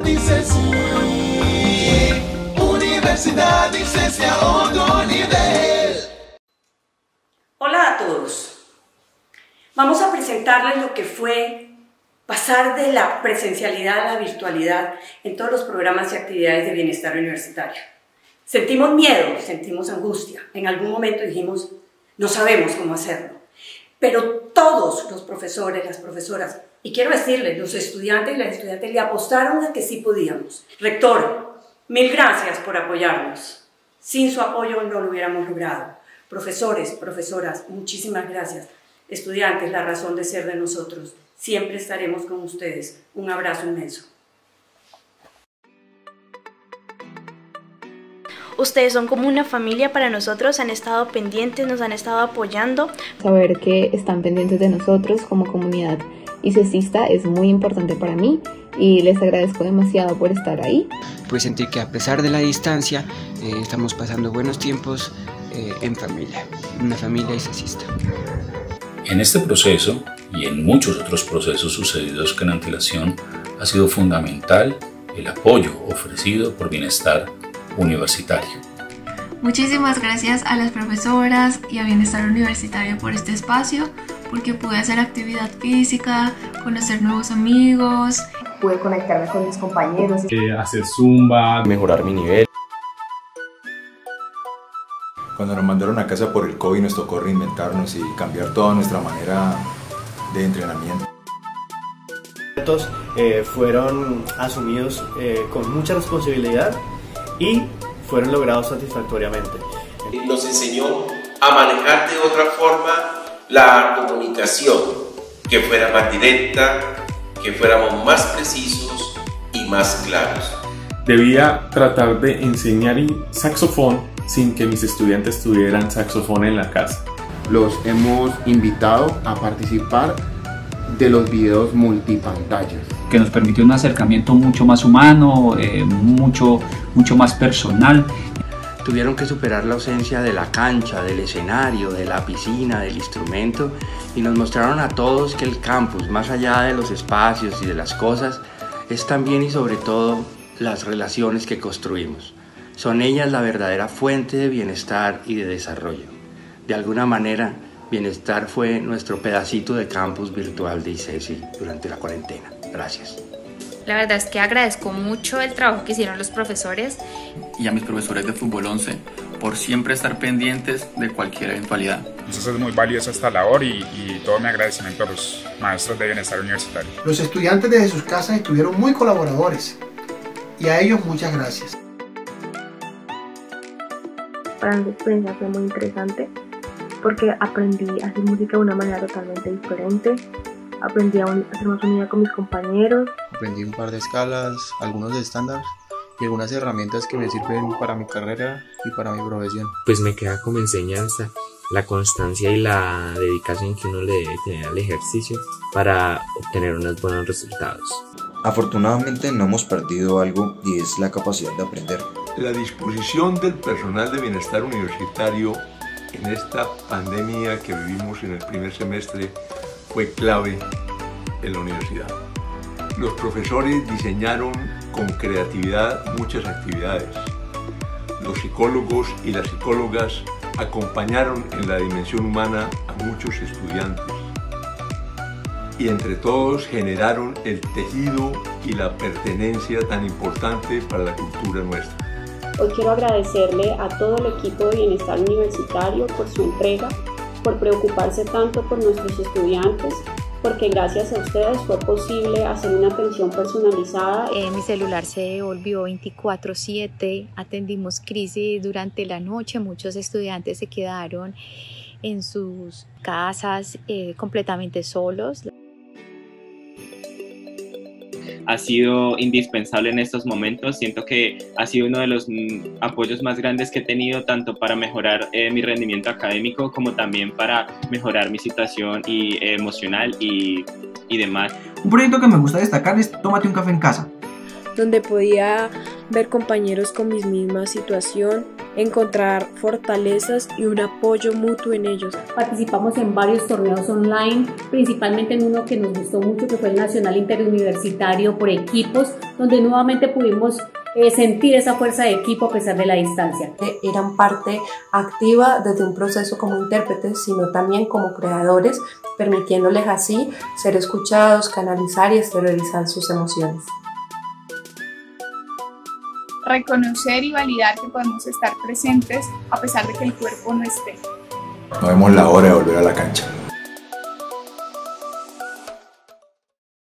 Dice sí, Universidad ICESI a otro nivel. Hola a todos. Vamos a presentarles lo que fue pasar de la presencialidad a la virtualidad en todos los programas y actividades de bienestar universitario. Sentimos miedo, sentimos angustia. En algún momento dijimos, no sabemos cómo hacerlo. Pero todos los profesores, las profesoras, y quiero decirles, los estudiantes y las estudiantes le apostaron a que sí podíamos. Rector, mil gracias por apoyarnos. Sin su apoyo no lo hubiéramos logrado. Profesores, profesoras, muchísimas gracias. Estudiantes, la razón de ser de nosotros. Siempre estaremos con ustedes. Un abrazo inmenso. Ustedes son como una familia para nosotros, han estado pendientes, nos han estado apoyando. Saber que están pendientes de nosotros como comunidad ICESista es muy importante para mí y les agradezco demasiado por estar ahí. Pues sentir que a pesar de la distancia estamos pasando buenos tiempos en familia, una familia ICESista. En este proceso y en muchos otros procesos sucedidos con antelación ha sido fundamental el apoyo ofrecido por Bienestar Universitario. Muchísimas gracias a las profesoras y a Bienestar Universitario por este espacio, porque pude hacer actividad física, conocer nuevos amigos. Pude conectarme con mis compañeros. Hacer zumba, mejorar mi nivel. Cuando nos mandaron a casa por el COVID nos tocó reinventarnos y cambiar toda nuestra manera de entrenamiento. Los retos fueron asumidos con mucha responsabilidad y fueron logrados satisfactoriamente. Nos enseñó a manejar de otra forma la comunicación, que fuera más directa, que fuéramos más precisos y más claros. Debía tratar de enseñar saxofón sin que mis estudiantes tuvieran saxofón en la casa. Los hemos invitado a participar de los videos multipantallas, que nos permitió un acercamiento mucho más humano, mucho más personal. Tuvieron que superar la ausencia de la cancha, del escenario, de la piscina, del instrumento, y nos mostraron a todos que el campus, más allá de los espacios y de las cosas, es también y sobre todo las relaciones que construimos. Son ellas la verdadera fuente de bienestar y de desarrollo. De alguna manera, Bienestar fue nuestro pedacito de campus virtual de ICESI durante la cuarentena. Gracias. La verdad es que agradezco mucho el trabajo que hicieron los profesores. Y a mis profesores de Fútbol 11 por siempre estar pendientes de cualquier eventualidad. Eso es muy valioso esta labor y todo mi agradecimiento a los maestros de Bienestar Universitario. Los estudiantes desde sus casas estuvieron muy colaboradores y a ellos muchas gracias. Para mi experiencia fue muy interesante porque aprendí a hacer música de una manera totalmente diferente. Aprendí a hacer más unida con mis compañeros. Aprendí un par de escalas, algunos estándares y algunas herramientas que me sirven para mi carrera y para mi profesión. Pues me queda como enseñanza la constancia y la dedicación que uno le debe tener al ejercicio para obtener unos buenos resultados. Afortunadamente no hemos perdido algo y es la capacidad de aprender. La disposición del personal de Bienestar Universitario en esta pandemia que vivimos en el primer semestre fue clave en la universidad. Los profesores diseñaron con creatividad muchas actividades. Los psicólogos y las psicólogas acompañaron en la dimensión humana a muchos estudiantes. Y entre todos generaron el tejido y la pertenencia tan importante para la cultura nuestra. Hoy quiero agradecerle a todo el equipo de Bienestar Universitario por su entrega, por preocuparse tanto por nuestros estudiantes, porque gracias a ustedes fue posible hacer una atención personalizada. Mi celular se volvió 24/7, atendimos crisis durante la noche, muchos estudiantes se quedaron en sus casas completamente solos. Ha sido indispensable en estos momentos. Siento que ha sido uno de los apoyos más grandes que he tenido, tanto para mejorar mi rendimiento académico como también para mejorar mi situación emocional y demás. Un proyecto que me gusta destacar es Tómate un café en casa, donde podía ver compañeros con mi misma situación, encontrar fortalezas y un apoyo mutuo en ellos. Participamos en varios torneos online, principalmente en uno que nos gustó mucho, que fue el Nacional Interuniversitario por equipos, donde nuevamente pudimos sentir esa fuerza de equipo a pesar de la distancia. Eran parte activa desde un proceso como intérpretes, sino también como creadores, permitiéndoles así ser escuchados, canalizar y exteriorizar sus emociones. Reconocer y validar que podemos estar presentes a pesar de que el cuerpo no esté. No vemos la hora de volver a la cancha.